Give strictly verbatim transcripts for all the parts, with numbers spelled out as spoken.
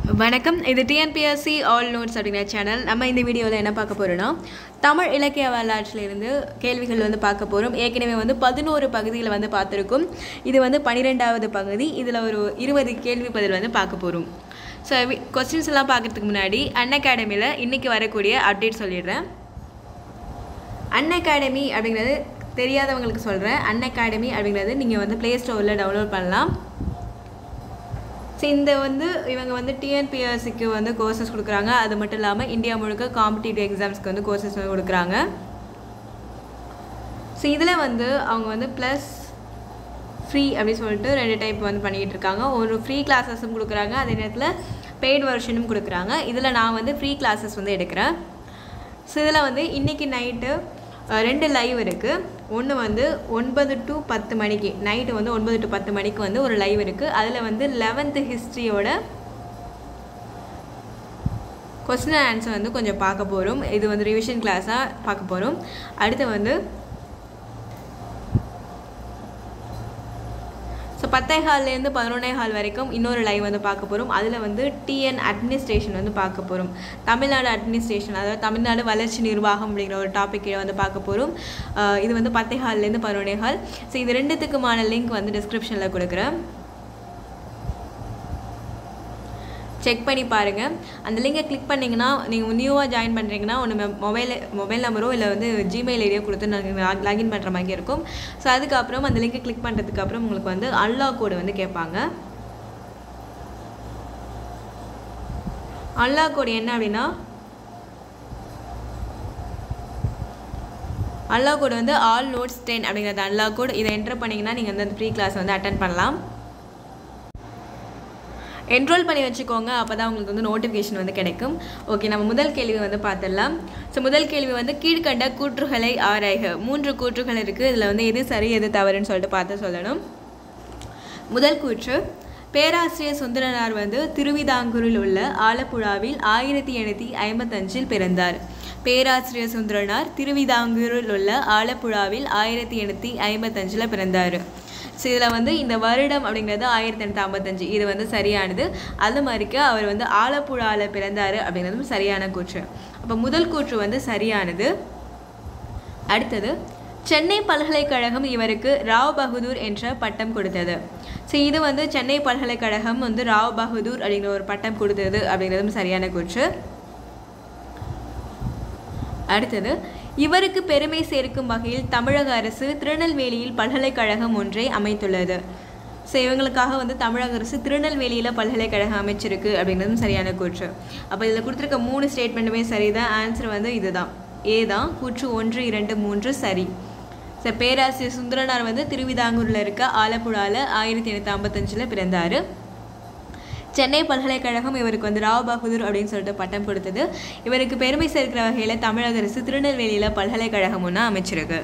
வணக்கம். இது T N P S C all notes அப்படிங்கிற சேனல். நம்ம இந்த வீடியோவில் என்ன பார்க்க போகிறோன்னா, தமிழ் இலக்கிய வரலாற்றிலிருந்து கேள்விகள் வந்து பார்க்க போகிறோம். ஏற்கனவே வந்து பதினோரு பகுதியில் வந்து பார்த்துருக்கோம். இது வந்து பன்னிரெண்டாவது பகுதி. இதில் ஒரு இருபது கேள்வி பதில் வந்து பார்க்க போகிறோம். ஸோ கொஸ்டின்ஸ் எல்லாம் பார்க்கறதுக்கு முன்னாடி unacademy இன்றைக்கி வரக்கூடிய அப்டேட் சொல்லிடுறேன். unacademy அப்படிங்கிறது தெரியாதவங்களுக்கு சொல்கிறேன். unacademy அப்படிங்கிறது நீங்கள் வந்து ப்ளே ஸ்டோரில் டவுன்லோட் பண்ணலாம். ஸோ இந்த வந்து இவங்க வந்து T N P S C க்கு வந்து கோர்சஸ் கொடுக்குறாங்க. அது மட்டும் இல்லாமல் இந்தியா முழுக்க காம்படிட்டிவ் எக்ஸாம்ஸ்க்கு வந்து கோர்சஸ் வந்து கொடுக்குறாங்க. ஸோ இதில் வந்து அவங்க வந்து ப்ளஸ் ஃப்ரீ அப்படின்னு சொல்லிட்டு ரெண்டு டைப் வந்து பண்ணிக்கிட்டு இருக்காங்க. ஒரு ஃப்ரீ கிளாஸஸும் கொடுக்குறாங்க, அதே நேரத்தில் பெய்ட் வெர்ஷனும் கொடுக்குறாங்க. இதில் நான் வந்து ஃப்ரீ கிளாஸஸ் வந்து எடுக்கிறேன். ஸோ இதில் வந்து இன்றைக்கி நைட்டு ரெண்டு லைவ் இருக்குது. ஒன்று வந்து ஒன்பது டு பத்து மணிக்கு நைட்டு வந்து ஒன்பது டு பத்து மணிக்கு வந்து ஒரு லைவ் இருக்குது. அதில் வந்து லெவன்த்து ஹிஸ்ட்ரியோட கொஸ்டின் ஆன்சர் வந்து கொஞ்சம் பார்க்க போகிறோம். இது வந்து ரிவிஷன் கிளாஸாக பார்க்க போகிறோம். அடுத்து வந்து ஸோ பத்தே ஹால்லேருந்து பதினொன்னே ஹால் வரைக்கும் இன்னொரு லைவ் வந்து பார்க்க போகிறோம். அதில் வந்து டிஎன் அட்மினிஸ்ட்ரேஷன் வந்து பார்க்க போகிறோம். தமிழ்நாடு அட்மினிஸ்ட்ரேஷன், அதாவது தமிழ்நாடு வளர்ச்சி நிர்வாகம் அப்படிங்கிற ஒரு டாப்பிக்கை வந்து பார்க்க போகிறோம். இது வந்து பத்தே ஹால்லேருந்து பதினொன்னே ஹால். ஸோ இது ரெண்டுத்துக்குமான லிங்க் வந்து டிஸ்கிரிப்ஷனில் கொடுக்குறேன், செக் பண்ணி பாருங்கள். அந்த லிங்கை கிளிக் பண்ணிங்கன்னா நீங்கள் நியூவாக ஜாயின் பண்ணுறீங்கன்னா ஒன்று மொபைல் மொபைல் நம்பரோ இல்லை வந்து ஜிமெயில் ஐடியோ கொடுத்து நாங்கள் லாகின் பண்ணுற மாதிரி இருக்கும். ஸோ அதுக்கப்புறம் அந்த லிங்கை கிளிக் பண்ணுறதுக்கு அப்புறம் உங்களுக்கு வந்து அன்லாக் கோடு வந்து கேட்பாங்க. அன்லாக் கோடு என்ன அப்படின்னா, அன்லாக் கோடு வந்து ஆல் நோட்ஸ் டென் அப்படிங்கிறது அன்லாக் கோடு. இதை என்டர் பண்ணிங்கன்னா நீங்கள் வந்து அந்த ஃப்ரீ கிளாஸ் வந்து அட்டன் பண்ணலாம். என்ரோல் பண்ணி வச்சுக்கோங்க, அப்போ தான் உங்களுக்கு வந்து நோட்டிஃபிகேஷன் வந்து கிடைக்கும். ஓகே, நம்ம முதல் கேள்வி வந்து பார்த்துடலாம். ஸோ முதல் கேள்வி வந்து கீழ்கண்ட கூற்றுகளை ஆராய்க. மூன்று கூற்றுகள் இருக்குது. இதில் வந்து எது சரி எது தவறுன்னு சொல்லிட்டு பார்த்து சொல்லணும். முதல் கூற்று, பேராசிரியர் சுந்தரனார் வந்து திருவிதாங்கூரில் உள்ள ஆலப்புழாவில் ஆயிரத்தி எண்ணூற்றி ஐம்பத்தஞ்சில் பிறந்தார். பேராசிரியர் சுந்தரனார் திருவிதாங்கூரில் உள்ள ஆலப்புழாவில் ஆயிரத்தி எண்ணூற்றி ஐம்பத்தஞ்சில் பிறந்தார். ஸோ இதில் வந்து இந்த வருடம் அப்படிங்கிறது ஆயிரத்தி எண்ணூற்றி ஐம்பத்தஞ்சு, இது வந்து சரியானது. அது மாதிரிக்கு அவர் வந்து ஆலப்புழாவில் பிறந்தார் அப்படிங்கிறதும் சரியான கூற்று. அப்போ முதல் கூற்று வந்து சரியானது. அடுத்தது, சென்னை பல்கலைக்கழகம் இவருக்கு ராவ் பகதூர் என்ற பட்டம் கொடுத்தது. ஸோ இது வந்து சென்னை பல்கலைக்கழகம் வந்து ராவ் பகதூர் அப்படிங்கிற ஒரு பட்டம் கொடுத்தது அப்படிங்கிறதும் சரியான கூற்று. அடுத்தது, இவருக்கு பெருமை சேர்க்கும் வகையில் தமிழக அரசு திருநெல்வேலியில் பல்கலைக்கழகம் ஒன்றை அமைத்துள்ளது. ஸோ இவங்களுக்காக வந்து தமிழக அரசு திருநெல்வேலியில் பல்கலைக்கழகம் அமைச்சிருக்கு அப்படிங்கிறதும் சரியான கூற்று. அப்போ இதில் கொடுத்துருக்க மூணு ஸ்டேட்மெண்ட்டுமே சரிதான். ஆன்சர் வந்து இதுதான், ஏ தான். கூற்று ஒன்று இரண்டு மூன்று சரி. ஸோ பேராசிரியர் சுந்தரனார் வந்து திருவிதாங்கூரில் இருக்க ஆலப்புழாவில் ஆயிரத்தி எண்ணூற்றி ஐம்பத்தஞ்சில் பிறந்தார். சென்னை பல்கலைக்கழகம் இவருக்கு வந்து ராவ் பகதூர் அப்படின்னு சொல்லிட்டு பட்டம் கொடுத்தது. இவருக்கு பெருமை சேர்க்கிற வகையில் தமிழக அரசு திருநெல்வேலியில் பல்கலைக்கழகம் ஒன்று அமைச்சிருக்கு.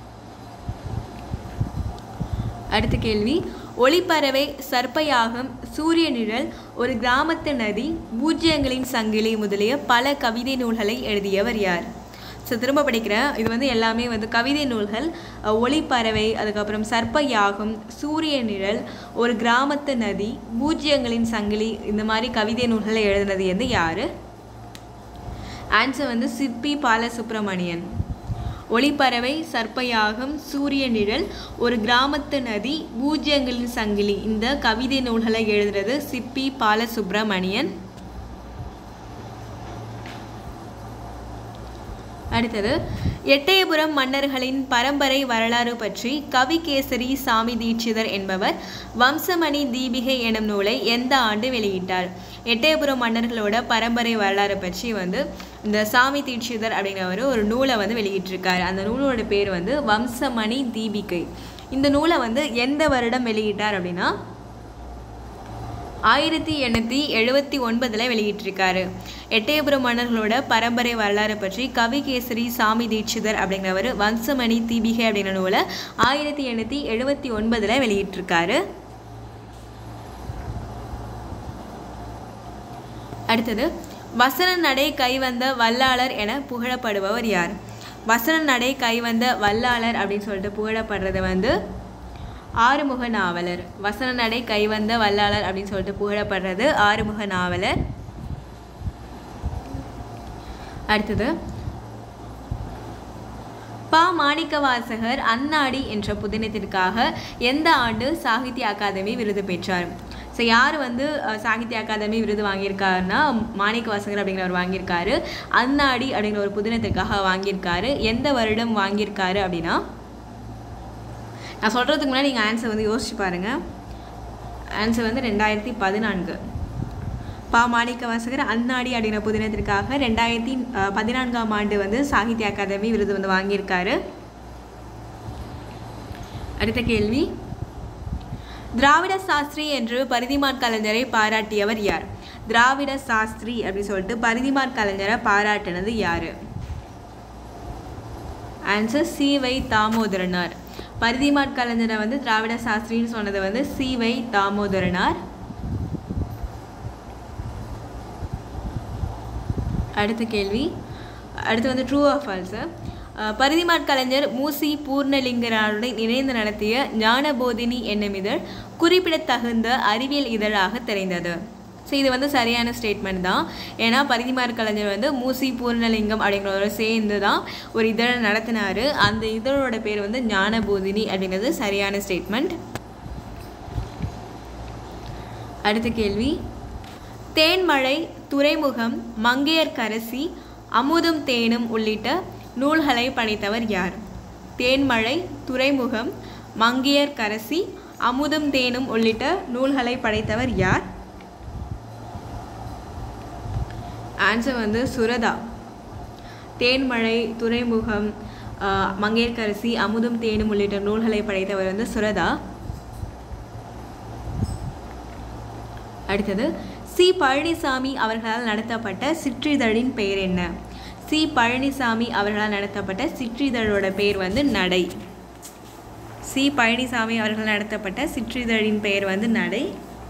அடுத்த கேள்வி, ஒளிப்பறவை, சர்ப்பயாகம், சூரிய நிழல், ஒரு கிராமத்து நதி, பூஜ்ஜியங்களின் சங்கிலி முதலிய பல கவிதை நூல்களை எழுதியவர் யார்? ஸோ திரும்ப படிக்கிறேன். இது வந்து எல்லாமே வந்து கவிதை நூல்கள். ஒளிப்பறவை, அதுக்கப்புறம் சர்ப்பயாகம், சூரிய நிழல், ஒரு கிராமத்து நதி, பூஜ்ஜியங்களின் சங்கிலி, இந்த மாதிரி கவிதை நூல்களை எழுதினது வந்து யார்? ஆன்சர் வந்து சிற்பி பாலசுப்ரமணியன். ஒளிப்பறவை, சர்ப்பயாகம், சூரிய நிழல், ஒரு கிராமத்து நதி, பூஜ்ஜியங்களின் சங்கிலி, இந்த கவிதை நூல்களை எழுதுறது சிற்பி பாலசுப்ரமணியன். அடுத்தது, எட்டயபுரம் மன்னர்களின் பரம்பரை வரலாறு பற்றி கவிகேசரி சாமி தீட்சிதர் என்பவர் வம்சமணி தீபிகை எனும் நூலை எந்த ஆண்டு வெளியிட்டார்? எட்டயபுரம் மன்னர்களோட பரம்பரை வரலாறு பற்றி வந்து இந்த சாமி தீட்சிதர் அப்படிங்கிறவர் ஒரு நூலை வந்து வெளியிட்டிருக்காரு. அந்த நூலோட பேர் வந்து வம்சமணி தீபிகை. இந்த நூலை வந்து எந்த வருடம் வெளியிட்டார் அப்படின்னா ஆயிரத்தி எண்ணூற்றி எழுபத்தி ஒன்பதில் வெளியிட்டிருக்காரு. எட்டயபுரம் மன்னர்களோட பரம்பரை வரலாறு பற்றி கவிகேசரி சாமி தீட்சிதர் அப்படிங்கிறவர் வம்சமணி தீபிகை அப்படிங்கிற நூலை ஆயிரத்தி எண்ணூற்றி எழுபத்தி ஒன்பதில் வெளியிட்டிருக்காரு. அடுத்தது, வசன நடை கைவந்த வல்லாளர் என புகழப்படுபவர் யார்? வசன நடை கைவந்த வல்லாளர் அப்படின்னு சொல்லிட்டு புகழப்படுறது வந்து ஆறுமுக நாவலர். வசன நடை கைவந்த வல்லாளர் அப்படின்னு சொல்லிட்டு புகழப்படுறது ஆறுமுக நாவலர். அடுத்தது பா மாணிக்கவாசகர் அந்நாடி என்ற புதினத்திற்காக எந்த ஆண்டு சாகித்ய அகாதமி விருது பெற்றார்? ஸோ யார் வந்து சாகித்ய அகாதமி விருது வாங்கியிருக்காருன்னா மாணிக்கவாசகர் அப்படிங்கிறவர் வாங்கியிருக்காரு. அந்நாடி அப்படிங்கிற ஒரு புதினத்திற்காக வாங்கியிருக்காரு. எந்த வருடம் வாங்கியிருக்காரு அப்படின்னா, நான் சொல்கிறதுக்கு முன்னாடி நீங்கள் ஆன்சர் வந்து யோசிச்சு பாருங்கள். ஆன்சர் வந்து ரெண்டாயிரத்தி பதினான்கு. பா மாணிக்கவாசகர் அந்நாடி அப்படிங்கிற புதினத்திற்காக ரெண்டாயிரத்தி பதினான்காம் ஆண்டு வந்து சாகித்ய அகாதமி விருது வந்து வாங்கியிருக்காரு. அடுத்த கேள்வி, திராவிட சாஸ்திரி என்று பரிதிமாற் கலைஞரை பாராட்டியவர் யார்? திராவிட சாஸ்திரி அப்படின்னு சொல்லிட்டு பரிதிமாற் கலைஞரை பாராட்டினது யார்? ஆன்சர் சி வை தாமோதரனார். பரிதிமாற் கலைஞரை வந்து திராவிட சாஸ்திரின்னு சொன்னது வந்து சி வை தாமோதரனார். அடுத்த கேள்வி, அடுத்து வந்து true or false. Parithimar Kalaignar மூசி பூர்ணலிங்கராருடன் இணைந்து நடத்திய ஞானபோதினி என்னும் இதழ் குறிப்பிடத்தகுந்த அறிவியல் இதழாக தெரிந்தது. ஸோ இது வந்து சரியான ஸ்டேட்மெண்ட் தான். ஏன்னா பரிதிமாற் கலைஞர் வந்து மூசி பூர்ணலிங்கம் அப்படிங்கிறதோட சேர்ந்து தான் ஒரு இதழை நடத்தினார். அந்த இதழோட பேர் வந்து ஞானபோதினி அப்படிங்கிறது சரியான ஸ்டேட்மெண்ட். அடுத்த கேள்வி, தேன்மழை, துறைமுகம், மங்கையர்க்கரசி, அமுதும் தேனும் உள்ளிட்ட நூல்களை படைத்தவர் யார்? தேன்மழை, துறைமுகம், மங்கையர்க்கரசி, அமுதும் தேனும் உள்ளிட்ட நூல்களை படைத்தவர் யார்? ஆன்சர் வந்து சுரதா. தேன்மழை, துறைமுகம், மங்கையர்க்கரசி, அமுதும் தேனும் உள்ளிட்ட நூல்களை படைத்தவர் வந்து சுரதா. அடுத்தது சி பழனிசாமி அவர்களால் நடத்தப்பட்ட சிற்றிதழின் பெயர் என்ன? சி பழனிசாமி அவர்களால் நடத்தப்பட்ட சிற்றிதழோட பெயர் வந்து நடை. சி பழனிசாமி அவர்கள் நடத்தப்பட்ட சிற்றிதழின் பெயர் வந்து நடை.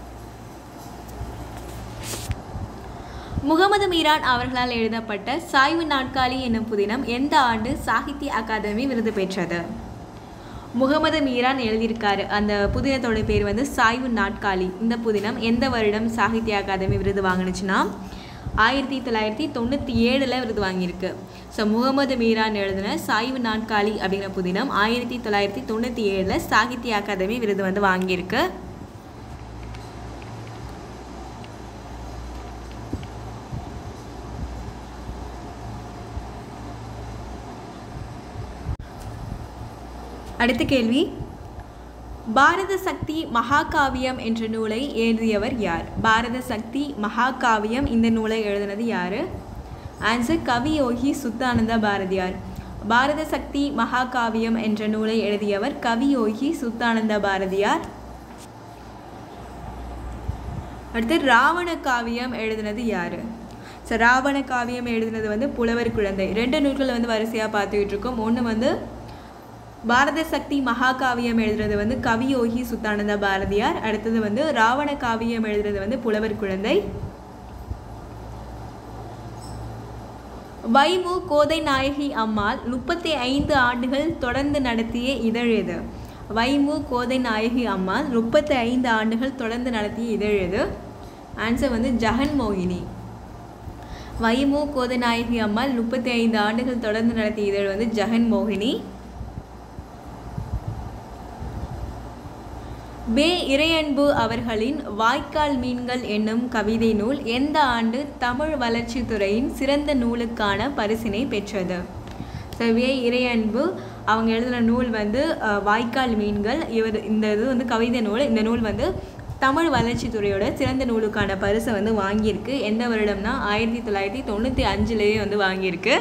முகமது மீரான் அவர்களால் எழுதப்பட்ட சாய்வு நாட்காலி என்னும் புதினம் எந்த ஆண்டு சாகித்ய அகாதமி விருது பெற்றது? முகமது மீரான் எழுதியிருக்காரு. அந்த புதினத்தோட பேர் வந்து சாய்வு நாட்காலி. இந்த புதினம் எந்த வருடம் சாகித்ய அகாதமி விருது வாங்கினுச்சுன்னா ஆயிரத்தி தொள்ளாயிரத்தி தொண்ணூற்றி ஏழில் விருது வாங்கியிருக்கு. ஸோ முகமது மீரான் எழுதின சாய்வு நாட்காலி அப்படிங்கிற புதினம் ஆயிரத்தி தொள்ளாயிரத்தி தொண்ணூற்றி ஏழில் சாகித்ய அகாதமி விருது வந்து வாங்கியிருக்கு. அடுத்த கேள்வி, பாரத சக்தி மகாகாவியம் என்ற நூலை எழுதியவர் யார்? பாரத சக்தி மகாகாவியம் இந்த நூலை எழுதினது யார்? ஆன்சர் கவியோகி சுத்தானந்த பாரதியார். பாரத சக்தி மகாகாவியம் என்ற நூலை எழுதியவர் கவியோகி சுத்தானந்த பாரதியார். அடுத்து ராவண காவியம் எழுதினது யார்? ஸோ ராவண காவியம் எழுதினது வந்து புலவர் குழந்தை. ரெண்டு நூல்களை வந்து வரிசையாக பார்த்துக்கிட்டு இருக்கோம். ஒன்று வந்து பாரத சக்தி மகாகாவியம் எழுதுறது வந்து கவியோகி சுத்தானந்த பாரதியார். அடுத்தது வந்து ராவண காவியம் எழுதுறது வந்து புலவர் குழந்தை. வைமு கோதை நாயகி அம்மாள் முப்பத்தி ஐந்து ஆண்டுகள் தொடர்ந்து நடத்திய இதழ் எது? வைமு கோதை நாயகி அம்மாள் முப்பத்தி ஐந்து ஆண்டுகள் தொடர்ந்து நடத்திய இதழ் எது? ஆன்சர் வந்து ஜெகன் மோகினி. வைமு கோதை நாயகி அம்மாள் முப்பத்தி ஐந்து ஆண்டுகள் தொடர்ந்து நடத்திய இதழ் வந்து ஜெகன் மோகினி. பே இறையன்பு அவர்களின் வாய்க்கால் மீன்கள் என்னும் கவிதை நூல் எந்த ஆண்டு தமிழ் வளர்ச்சித்துறையின் சிறந்த நூலுக்கான பரிசினை பெற்றது? ஸோ வே இறையன்பு அவங்க எழுதின நூல் வந்து வாய்க்கால் மீன்கள். இவர் இந்த இது வந்து கவிதை நூல். இந்த நூல் வந்து தமிழ் வளர்ச்சித்துறையோட சிறந்த நூலுக்கான பரிசை வந்து வாங்கியிருக்கு. எந்த வருடம்னா ஆயிரத்தி தொள்ளாயிரத்தி தொண்ணூற்றி அஞ்சுலேயே வந்து வாங்கியிருக்கு.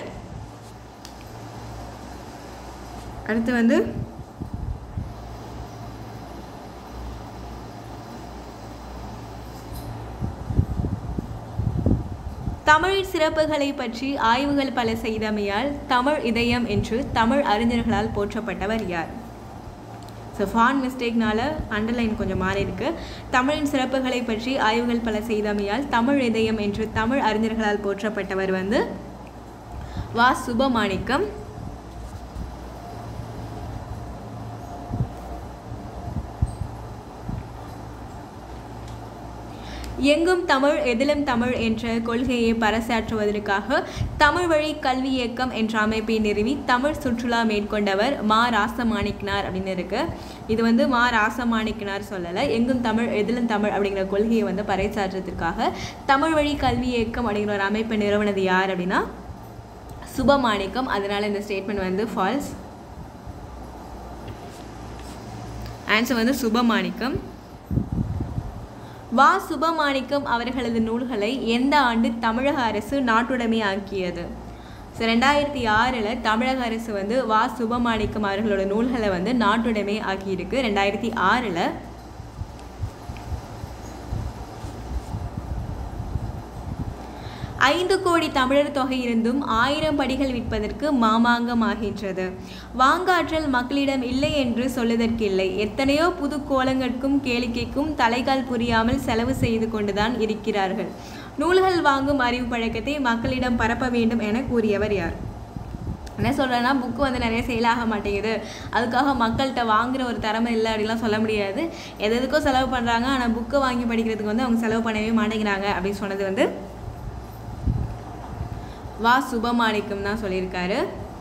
அடுத்து வந்து தமிழ் சிறப்புகளை பற்றி ஆய்வுகள் பல செய்தமையால் தமிழ் இதயம் என்று தமிழ் அறிஞர்களால் போற்றப்பட்டவர் யார்? ஸோ ஃபான் மிஸ்டேக்னால அண்டர்லைன் கொஞ்சம் மாறி இருக்கு. தமிழின் சிறப்புகளை பற்றி ஆய்வுகள் பல செய்தமையால் தமிழ் இதயம் என்று தமிழ் அறிஞர்களால் போற்றப்பட்டவர் வந்து வா சுபமாணிக்கம். எங்கும் தமிழ் எதிலும் தமிழ் என்ற கொள்கையை பறைசாற்றுவதற்காக தமிழ் வழி கல்வி இயக்கம் என்ற அமைப்பை நிறுவி தமிழ் சுற்றுலா மேற்கொண்டவர் மா ராசமாணிக்கனார் அப்படின்னு இருக்கு. இது வந்து மா ராசமாணிக்கனார் சொல்லலை. எங்கும் தமிழ் எதிலும் தமிழ் அப்படிங்கிற கொள்கையை வந்து பறைசாற்றுவதற்காக தமிழ் வழி கல்வி இயக்கம் அப்படிங்கிற ஒரு அமைப்பை நிறுவனது யார் அப்படின்னா சுபமாணிக்கம். அதனால இந்த ஸ்டேட்மெண்ட் வந்து ஃபால்ஸ். ஆன்சர் வந்து சுபமாணிக்கம். வா சுபமாணிக்கம் அவர்களது நூல்களை எந்த ஆண்டு தமிழக அரசு நாட்டுடைமை ஆக்கியது? ஸோ ரெண்டாயிரத்தி ஆறில் தமிழக அரசு வந்து வா சுபமாணிக்கம் அவர்களோட நூல்களை வந்து நாட்டுடைமை ஆக்கியிருக்கு. ரெண்டாயிரத்தி ஆறில் ஐந்து கோடி தமிழர் தொகை இருந்தும் ஆயிரம் படிகள் விற்பதற்கு மாமாங்கம் ஆகின்றது. வாங்காற்றல் மக்களிடம் இல்லை என்று சொல்லுதற்கில்லை. எத்தனையோ புது கோலங்கட்கும் கேளிக்கைக்கும் தலைகால் புரியாமல் செலவு செய்து கொண்டுதான் இருக்கிறார்கள். நூல்கள் வாங்கும் அறிவு பழக்கத்தை மக்களிடம் பரப்ப வேண்டும் என கூறியவர் யார்? என்ன சொல்கிறேன்னா, புக்கு வந்து நிறைய சேலாக மாட்டேங்குது, அதுக்காக மக்கள்கிட்ட வாங்குகிற ஒரு திறமை இல்லை அப்படிலாம் சொல்ல முடியாது. எது எதுக்கோ செலவு பண்ணுறாங்க, ஆனால் புக்கை வாங்கி படிக்கிறதுக்கு வந்து அவங்க செலவு பண்ணவே மாட்டேங்கிறாங்க அப்படின்னு சொன்னது வந்து வா சுபமாணிக்கம் தான் சொல்லியிருக்காரு.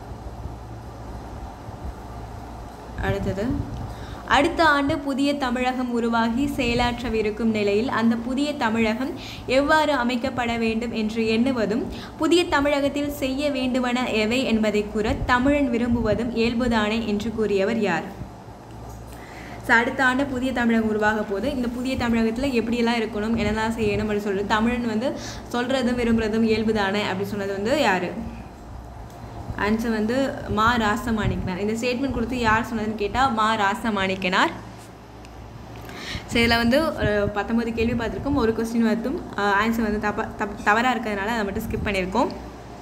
அடுத்தது, அடுத்த ஆண்டு புதிய தமிழகம் உருவாகி செயலாற்றவிருக்கும் நிலையில் அந்த புதிய தமிழகம் எவ்வாறு அமைக்கப்பட வேண்டும் என்று எண்ணுவதும் புதிய தமிழகத்தில் செய்ய வேண்டுவன எவை என்பதை கூற தமிழன் விரும்புவதும் இயல்புதானே என்று கூறியவர் யார்? ஸோ அடுத்த ஆண்டு புதிய தமிழகம் உருவாக போது இந்த புதிய தமிழகத்தில் எப்படியெல்லாம் இருக்கணும், என்னெல்லாம் செய்யணும் அப்படின்னு சொல்லிட்டு தமிழன் வந்து சொல்கிறதும் விரும்புகிறதும் இயல்பு தானே அப்படின்னு சொன்னது வந்து யார்? ஆன்சர் வந்து மா ராசமாணிக்கனார். இந்த ஸ்டேட்மெண்ட் கொடுத்து யார் சொன்னதுன்னு கேட்டால் மா ராசமாணிக்கனார். ஸோ இதில் வந்து ஒரு பத்தொம்பது கேள்வி பார்த்துருக்கோம். ஒரு கொஸ்டின் வந்தும் ஆன்சர் வந்து தப்பா தப் தவறாக இருக்கிறதுனால அதை மட்டும் ஸ்கிப் பண்ணியிருக்கோம்.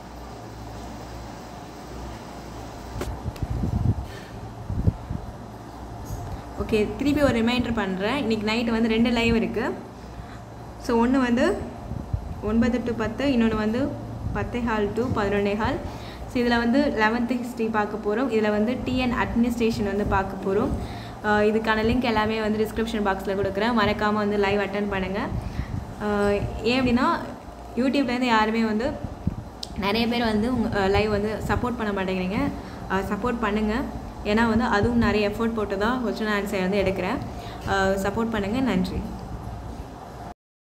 ஓகே, திருப்பி ஒரு ரிமைண்டர் பண்ணுறேன். இன்றைக்கி நைட்டு வந்து ரெண்டு லைவ் இருக்குது. ஸோ ஒன்று வந்து ஒன்பது டு பத்து, இன்னொன்று வந்து பத்தே ஹால் டு பதினொன்னே ஹால். ஸோ இதில் வந்து லெவன்த்து ஹிஸ்ட்ரி பார்க்க போகிறோம். இதில் வந்து டிஎன் அட்மினிஸ்ட்ரேஷன் வந்து பார்க்க போகிறோம். இதுக்கான லிங்க் எல்லாமே வந்து டிஸ்கிரிப்ஷன் பாக்ஸில் கொடுக்குறேன். மறக்காமல் வந்து லைவ் அட்டன் பண்ணுங்கள். ஏன் அப்படின்னா யூடியூப்லேருந்து யாருமே வந்து நிறைய பேர் வந்து உங்கள் லைவ் வந்து சப்போர்ட் பண்ண மாட்டேங்கிறீங்க. சப்போர்ட் பண்ணுங்கள். ஏன்னா வந்து அதுவும் நிறைய எஃபோர்ட் போட்டு தான் கொஸ்டின் ஆன்சர் வந்து எடுக்கிறேன். சப்போர்ட் பண்ணுங்கள். நன்றி.